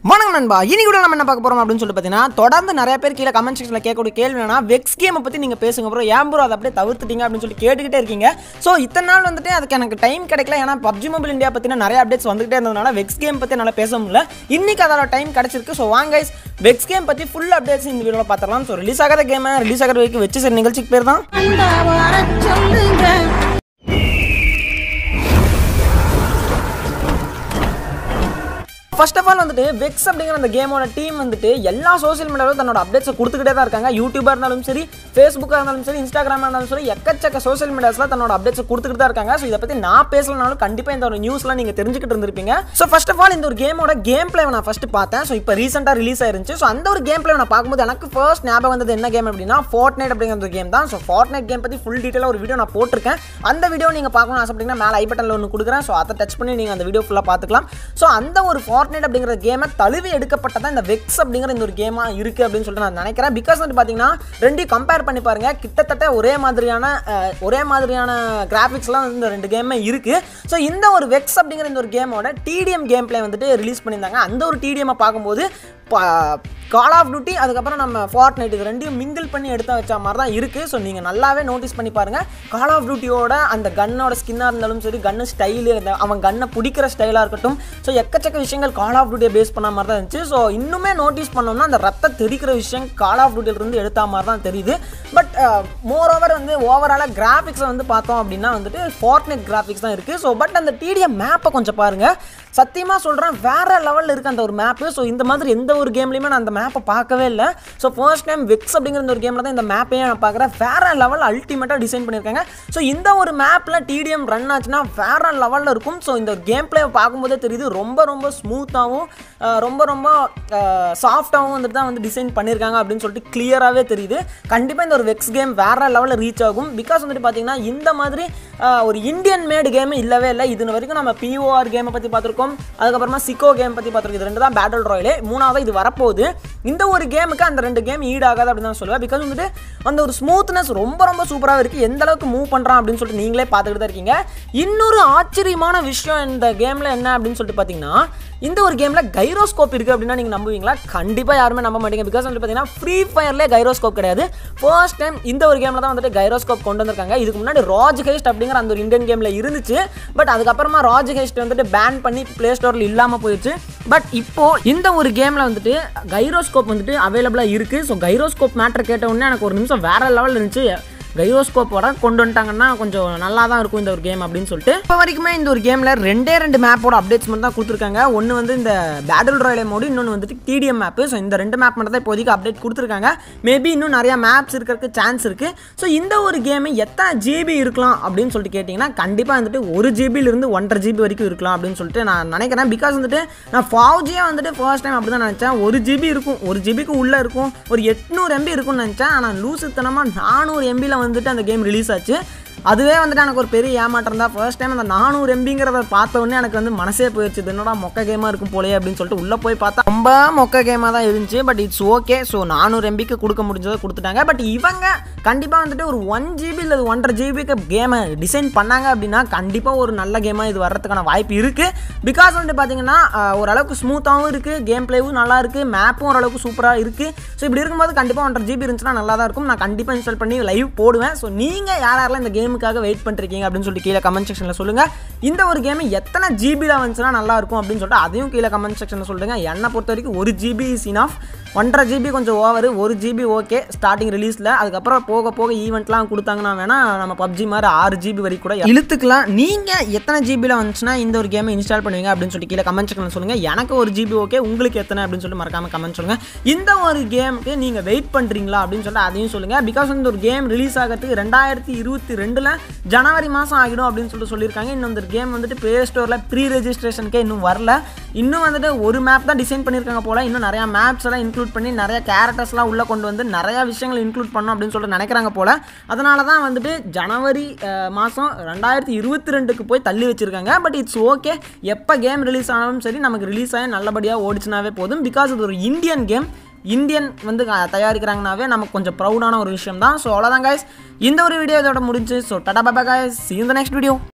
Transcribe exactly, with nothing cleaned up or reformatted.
வணக்கம் நண்பா, இன்னைக்கு கூட நம்ம என்ன பார்க்க போறோம் அப்படின்னு சொல்லிட்டு பார்த்தீங்கன்னா, தொடர்ந்து நிறைய பேர் கீழே கமெண்ட் செக்ஷனில் கேட்கக்கூடிய கேள்வி என்னன்னா, வெக்ஸ் கேமை பற்றி நீங்கள் பேசுங்க ப்ரோ, ஏன் ப்ரோ அதை அப்படியே தவிர்த்துட்டீங்க அப்படின்னு சொல்லி கேட்டுக்கிட்டே இருக்கீங்க. ஸோ இத்தனை நாள் வந்துட்டு அதுக்கு எனக்கு டைம் கிடைக்கல. ஏன்னா பப்ஜி மொபைல் இந்தியா பற்றின நிறைய அப்டேட்ஸ் வந்துகிட்டே இருந்ததுனால வெக்ஸ் கேம் பற்றி என்னால் பேச முடியல. இன்னைக்கு அதோட டைம் கிடைச்சிருக்கு. ஸோ வாங்க கைஸ், வெக்ஸ் கேம் பற்றி ஃபுல் அப்டேட்ஸ் இந்த வீடியோவில் பார்த்துக்கலாம். ஸோ ரிலீஸ் ஆகாத கேமை ரிலீஸ் ஆகிற வரைக்கும் வச்சு சரி நிகழ்ச்சிக்கு பேர் தான். ஃபர்ஸ்ட் ஆஃப் ஆல் வந்துட்டு வெக்ஸ் அப்படிங்கிற அந்த கேமோட டீம் வந்துட்டு எல்லா சோசியல் மீடியாவிலும் தன்னோட அப்டேட்ஸை கொடுத்துக்கிட்டே தான் இருக்காங்க. யூடியூபாக இருந்தாலும் சரி, ஃபேஸ்புக்காக இருந்தாலும் சரி, இன்ஸ்டாகிராமாக இருந்தாலும் சரி, எக்கச்சக்க சோசியல் மீடியாஸில் தன்னோட அப்டேட்ஸை கொடுத்துக்கிட்டு தான் இருக்காங்க. ஸோ இதை பற்றி நான் பேசலனாலும் கண்டிப்பாக இந்த ஒரு நியூஸ்லாம் நீங்கள் தெரிஞ்சுக்கிட்டு இருந்திருப்பீங்க. ஸோ ஃபர்ஸ்ட் ஆஃப் ஆல் இந்த ஒரு கேமோட கேம் பிளே நான் ஃபர்ஸ்ட் பார்த்தேன். ஸோ இப்போ ரீசெண்டாக ரிலீஸ் ஆயிருந்துச்சு. ஸோ அந்த ஒரு கேம் பிளே நான் பார்க்கும்போது எனக்கு ஃபர்ஸ்ட் ஞாபகம் வந்தது என்ன கேம் அப்படின்னா, ஃபோர்ட்நைட் அப்படிங்கிற ஒரு கேம் தான். ஸோ ஃபோர்ட்நைட் கேம் பற்றி ஃபுல் டீட்டெயிலாக ஒரு வீடியோ நான் போட்டிருக்கேன். அந்த வீடியோ நீங்கள் பார்க்கணும்னு ஆசைப்பட்டீங்கன்னா மேலே ஐ பட்டனில் ஒன்று கொடுக்குறேன். ஸோ அதை டச் பண்ணி நீங்கள் அந்த வீடியோ ஃபுல்லாக பார்த்துக்கலாம். ஸோ அந்த ஒரு ஃபோர்ட்நைட் அப்படிங்கிற கேமை தழுவி எடுக்கப்பட்டதான் இந்த வெக்ஸ் அப்படிங்கிற இந்த ஒரு கேமா இருக்கு அப்படின்னு சொல்லிட்டு நான் நினைக்கிறேன். பிகாஸ் வந்து பாத்தீங்கன்னா ரெண்டையும் கம்பேர் பண்ணி பாருங்க, கிட்டத்தட்ட ஒரே மாதிரியான ஒரே மாதிரியான கிராஃபிக்ஸ்லாம் இந்த ரெண்டு கேமே இருக்கு. ஸோ இந்த ஒரு வெக்ஸ் அப்படிங்கிற இந்த ஒரு கேமோட டிடிஎம் கேம் பிளே வந்துட்டு ரிலீஸ் பண்ணியிருந்தாங்க. அந்த ஒரு டிடிஎம் பார்க்கும்போது கால் ஆஃப் டியூட்டி அதுக்கப்புறம் நம்ம ஃபோர்ட்நைட் இது ரெண்டையும் மிங்கிள் பண்ணி எடுத்து வச்ச மாதிரி தான் இருக்குது. ஸோ நீங்கள் நல்லாவே நோட்டீஸ் பண்ணி பாருங்கள். கால் ஆஃப் டியூட்டியோட அந்த கன்னோட ஸ்கின்னாக இருந்தாலும் சரி, கன்னு ஸ்டைலு, அவன் கன்னை பிடிக்கிற ஸ்டைலாக இருக்கட்டும், ஸோ எக்கச்சக்க விஷயங்கள் கால் ஆஃப் டியூட்டியை பேஸ் பண்ண மாதிரி தான் இருந்துச்சு. ஸோ இன்னுமே நோட்டீஸ் பண்ணோம்னா அந்த ரத்த தெரிக்கிற விஷயம் கால் ஆஃப் டியூட்டியிலிருந்து எடுத்த மாதிரி தான் தெரியுது. பட் மோர் ஓவர் வந்து ஓவராலாக கிராஃபிக்ஸை வந்து பார்த்தோம் அப்படின்னா வந்துட்டு ஃபோர்ட்நைட் கிராஃபிக்ஸ் தான் இருக்குது. ஸோ பட் அந்த டிடிஎம் மேப்பை கொஞ்சம் பாருங்கள், சத்தியமாக சொல்கிறேன் வேறு லெவலில் இருக்குது அந்த ஒரு மேப்பு. ஸோ இந்த மாதிரி எந்த ஒரு கேம்லையுமே நான் அந்த மேப்பை பார்க்கவே இல்லை. ஸோ ஃபர்ஸ்ட் டைம் வெக்ஸ் அப்படிங்கிற ஒரு கேமில் தான் இந்த மேப்பையே நான் பார்க்குறேன். வேறு லெவல் அல்டிமேட்டாக டிசைன் பண்ணியிருக்காங்க. ஸோ இந்த ஒரு மேப்பில் டிடிஎம் ரன் ஆச்சுன்னா வேறு லெவலில் இருக்கும். ஸோ இந்த ஒரு கேம் பிளே பார்க்கும்போதே தெரியுது ரொம்ப ரொம்ப ஸ்மூத்தாகவும் ரொம்ப ரொம்ப சாஃப்டாகவும் வந்துட்டு தான் வந்து டிசைன் பண்ணியிருக்காங்க அப்படின்னு சொல்லிட்டு கிளியராகவே தெரியுது. கண்டிப்பாக இந்த ஒரு வெக்ஸ் கேம் வேறு லெவலில் ரீச் ஆகும். பிகாஸ் வந்துட்டு பார்த்தீங்கன்னா இந்த மாதிரி ஒரு இந்தியன் மேடு கேம் இல்லவே இல்லை. இது வரைக்கும் நம்ம பிஓஆர் கேமை பற்றி பார்த்துருக்கோம், அதுக்கப்புறமா சிக்கோ கேம் பற்றி பார்த்துருக்கோம். இது ரெண்டு தான் பேட்டில் ராயலே. மூணாவது இது வரப்போகுது. இந்த ஒரு கேமுக்கு அந்த ரெண்டு கேம் ஈடாகாது அப்படின்னு தான் சொல்லுவேன். பிகாஸ் வந்துட்டு அந்த ஒரு ஸ்மூத்னஸ் ரொம்ப ரொம்ப சூப்பராக இருக்குது. எந்த அளவுக்கு மூவ் பண்ணுறான் அப்படின்னு சொல்லிட்டு நீங்களே பார்த்துக்கிட்டு தான் இருக்கீங்க. இன்னொரு ஆச்சரியமான விஷயம் இந்த கேமில் என்ன அப்படின்னு சொல்லிட்டு பார்த்தீங்கன்னா, இந்த ஒரு கேமில் கைரோஸ்கோப் இருக்குது அப்படின்னா நீங்கள் நம்புவீங்களா? கண்டிப்பாக யாருமே நம்ப மாட்டீங்க. பிகாஸ் வந்து பார்த்தீங்கன்னா ஃப்ரீ ஃபயர்லேயே கைரோஸ்கோப் கிடையாது. ஃபர்ஸ்ட் டைம் இந்த ஒரு கேமில் தான் வந்துட்டு கைரோஸ்கோப் கொண்டு வந்திருக்காங்க. இதுக்கு முன்னாடி ராஜ் ஹெஸ்ட் அப்படிங்கிற அந்த ஒரு இந்தியன் கேமில் இருந்துச்சு. பட் அதுக்கப்புறமா ராஜ் ஹெஸ்ட் வந்துட்டு பேன் பண்ணி பிளே ஸ்டோரில் இல்லாமல் போயிடுச்சு. பட் இப்போது இந்த ஒரு கேமில் வந்துட்டு கைரோஸ்கோப் வந்துட்டு அவைலபிளாக இருக்குது. ஸோ கைரோஸ்கோப் மேட்டர் கேட்ட உடனே எனக்கு ஒரு நிமிஷம் வேறு லெவலில் இருந்துச்சு. கைரோஸ்கோப்போட கொண்டு வந்துட்டாங்கன்னா கொஞ்சம் நல்லா தான் இருக்கும் இந்த ஒரு கேம் அப்படின்னு சொல்லிட்டு. இப்போ வரைக்குமே இந்த ஒரு கேமில் ரெண்டே ரெண்டு மேப்போட அப்டேட்ஸ் மட்டும் தான் கொடுத்துருக்காங்க. ஒன்று வந்து இந்த பேட்டில் ராயலே மோடு, இன்னொன்று வந்துட்டு டிடிஎம் மேப்பு. ஸோ இந்த ரெண்டு மேப் மட்டும் தான் இப்போதைக்கு அப்டேட் கொடுத்துருக்காங்க. மேபி இன்னும் நிறையா மேப்ஸ் இருக்கிறதுக்கு சான்ஸ் இருக்குது. ஸோ இந்த ஒரு கேமு எத்தனை ஜிபி இருக்கலாம் அப்படின்னு சொல்லிட்டு கேட்டிங்கன்னா, கண்டிப்பாக வந்துட்டு ஒரு ஜிபியிலிருந்து ஒன்றரை ஜிபி வரைக்கும் இருக்கலாம் அப்படின்னு சொல்லிட்டு நான் நினைக்கிறேன். பிகாஸ் வந்துட்டு நான் ஃபவுஜியாக வந்துட்டு ஃபர்ஸ்ட் டைம் அப்படி தான் நினச்சேன். ஒரு ஜிபி இருக்கும், ஒரு ஜிபிக்கு உள்ளே இருக்கும், ஒரு எட்நூறு எம்பி இருக்கும்னு நினச்சேன். ஆனால் லூசுத்தனமாக நானூறு எம்பியில் வந்துட்டு அந்த கேம் ரிலீஸ் ஆச்சு. அதுவே வந்துட்டு எனக்கு ஒரு பெரிய ஏமாற்றம் தான். ஃபர்ஸ்ட் டைம் அந்த நானூறு எம்பிங்கிறத பார்த்த உடனே எனக்கு வந்து மனசே போயிடுச்சு. என்னோட மொக்க கேமாக இருக்கும் போலே அப்படின்னு சொல்லிட்டு உள்ளே போய் பார்த்தா ரொம்ப மொக்க கேமாக தான் இருந்துச்சு. But it's okay. ஸோ நானூறு எம்பிக்கு கொடுக்க முடிஞ்சதை கொடுத்துட்டாங்க. பட் இவங்க கண்டிப்பாக வந்துட்டு ஒரு ஒன் ஜிபி இல்லை ஒன்றரை ஜிபிக்கு கேமை டிசைன் பண்ணாங்க அப்படின்னா கண்டிப்பாக ஒரு நல்ல கேமாக இது வர்றதுக்கான வாய்ப்பு இருக்குது. பிகாஸ் வந்துட்டு பார்த்தீங்கன்னா ஓரளவுக்கு ஸ்மூத்தாகவும் இருக்குது, கேம் பிளேவும் நல்லா இருக்குது, மேப்பும் ஓரளவுக்கு சூப்பராக இருக்குது. ஸோ இப்படி இருக்கும்போது கண்டிப்பாக ஒன்றரை ஜிபி இருந்துச்சுன்னா நல்லா தான் இருக்கும். நான் கண்டிப்பாக இன்ஸ்டால் பண்ணி லைவ் போடுவேன். ஸோ நீங்கள் யார் யாரெல்லாம் இந்த கேமுக்காக வெயிட் பண்ணிருக்கீங்க அப்படின்னு சொல்லிட்டு கீழே கமெண்ட் செக்ஷனில் சொல்லுங்கள். இந்த ஒரு கேம் எத்தனை ஜிபியில் வந்துச்சுன்னா நல்லா இருக்கும் அப்படின்னு சொல்லிட்டு அதையும் கீழே கமெண்ட் செக்ஷனில் சொல்லுங்கள். என்னை பொறுத்த வரைக்கும் ஒரு ஜிபி இஸ் இனஃப். ஒன்றரை ஜிபி கொஞ்சம் ஓவர், ஒரு ஜிபி ஓகே ஸ்டார்டிங் ரிலீஸில். அதுக்கப்புறம் போக போக ஈவெண்ட்லாம் கொடுத்தாங்கன்னா வேணால் நம்ம பப்ஜி மாதிரி ஆறு ஜிபி வரைக்கும் கூட இழுத்துக்கலாம். நீங்கள் எத்தனை ஜிபியில் வந்துச்சுன்னா இந்த ஒரு கேமை இன்ஸ்டால் பண்ணுவீங்க அப்படின்னு சொல்லிட்டு கீழே கமெண்ட் செக்ஷனில் சொல்லுங்கள். எனக்கு ஒரு ஜிபி ஓகே, உங்களுக்கு எத்தனை அப்படின்னு சொல்லிட்டு மறக்காமல் கமெண்ட் சொல்லுங்கள். இந்த ஒரு கேமுக்கு நீங்கள் வெயிட் பண்ணுறீங்களா அப்படின்னு சொல்லிட்டு அதையும் சொல்லுங்கள். பிகாஸ் இந்த ஒரு கேம் ரிலீஸ் ஆகிறதுக்கு ரெண்டாயிரத்தி இருபத்தி ரெண்டில் ஜனவரி மாதம் ஆகிடும் அப்படின்னு சொல்லிட்டு சொல்லியிருக்காங்க. இன்னும் இந்த கேம் வந்துட்டு ப்ளே ஸ்டோரில் ப்ரீ ரெஜிஸ்ட்ரேஷனுக்கே இன்னும் வரல. இன்னும் வந்துட்டு ஒரு மேப் தான் டிசைன் பண்ணியிருக்காங்க போல். இன்னும் நிறையா மேப்ஸ் எல்லாம் இன்க்ளூட் பண்ணி நிறைய கேரக்டர்ஸ்லாம் உள்ளே கொண்டு வந்து நிறையா விஷயங்கள் இன்க்ளூட் பண்ணணும் அப்படின்னு சொல்லிட்டு நினைக்கிறாங்க போல். அதனால தான் வந்துட்டு ஜனவரி மாதம் ரெண்டாயிரத்தி இருபத்தி ரெண்டுக்கு போய் தள்ளி வச்சுருக்காங்க. But it's okay. எப்போ கேம் ரிலீஸ் ஆனாலும் சரி நமக்கு ரிலீஸ் ஆகி நல்லபடியாக ஓடிச்சுனாவே போதும். பிகாஸ் இது ஒரு இந்தியன் கேம், இந்தியன் வந்து தயாரிக்கிறாங்கனாவே நமக்கு கொஞ்சம் ப்ரௌடான ஒரு விஷயம் தான். ஸோ அவ்வளோதான் கைஸ், இந்த ஒரு வீடியோ இதோட முடிஞ்சு. So tata bye bye guys, see you in the next video.